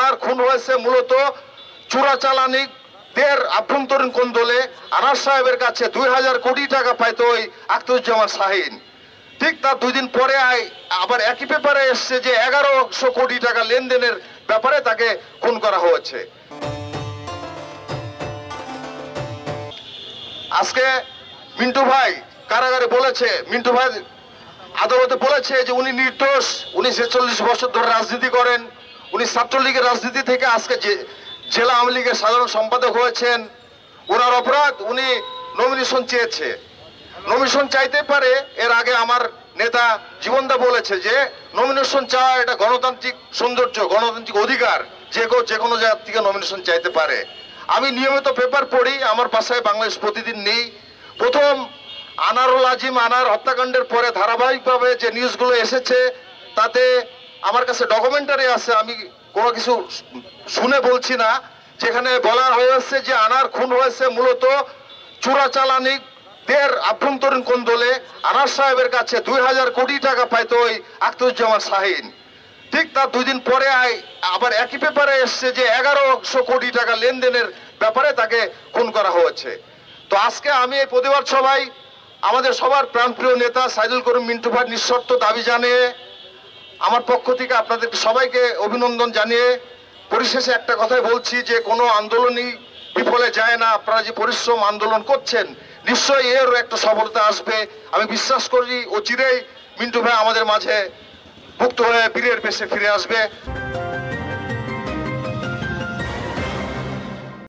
আনার খুন হয়েছে মূলত চোরাচালানিদের আভ্যন্তরীণ কোন্দলে আনার সাহেবের কাছে 2000 কোটি টাকা পাইতো ওই আখতারুজ্জামান শাহীন। ঠিক তার 2 দিন পরে আবার একই পেপারে এসছে যে 1100 কোটি টাকা লেনদেনের ব্যাপারে তাকে খুন করা হয়েছে। আজকে মিন্টু ভাই কারাগারে বলেছে, মিন্টু ভাই আদালতে বলেছে যে উনি নির্দোষ, উনি 46 বছর ধরে রাজনীতি করেন, উনি ছাত্রলীগের রাজনীতি থেকে আজকে জেলা আওয়ামী লীগের সাধারণ সম্পাদক হয়েছেন। ওনার অপরাধ, উনি নমিনেশন চেয়েছে, নমিনেশন চাইতে পারে। এর আগে আমার নেতা জীবনদা বলেছে যে নমিনেশন চাওয়া এটা গণতান্ত্রিক সৌন্দর্য, গণতান্ত্রিক অধিকার, যে কেউ যে কোনো জায়গা থেকে নমিনেশন চাইতে পারে। আমি নিয়মিত পেপার পড়ি, আমার বাসায় বাংলাদেশ প্রতিদিন নেই। প্রথম আনারুল আজিম আনার হত্যাকাণ্ডের পরে ধারাবাহিকভাবে যে নিউজগুলো এসেছে তাতে আমার কাছে ডকুমেন্টারি আছে, আমি কোনো কিছু শুনে বলছি না, যেখানে বলা হয়েছে যে আনার খুন হয়েছে মূলত চোরাচালানিদের আভ্যন্তরীণ কোন্দলে আনার সাহেবের কাছে 2000 কোটি টাকা পাইতো ওই আখতারুজ্জামান শাহীন। ঠিক তার 2 দিন পরে আবার একই পেপারে এসছে যে 1100 কোটি টাকা লেনদেনের ব্যাপারে তাকে খুন করা হয়েছে। তো আজকে আমি এই প্রতিবাদ সভায় আমাদের সবার প্রাণপ্রিয় নেতা সাইদুল করিম মিন্টু ভাই নিঃশর্ত দাবি জানিয়ে আমার পক্ষ থেকে আপনাদের সবাইকে অভিনন্দন জানিয়ে পরিশেষে একটা কথাই বলছি যে কোনো আন্দোলনই বিফলে যায় না। আপনারা যে পরিশ্রম আন্দোলন করছেন নিশ্চয়ই এরও একটা সফলতা আসবে। আমি বিশ্বাস করি অচিরেই মিন্টু ভাই আমাদের মাঝে মুক্ত হয়ে বীরের বেশে ফিরে আসবে।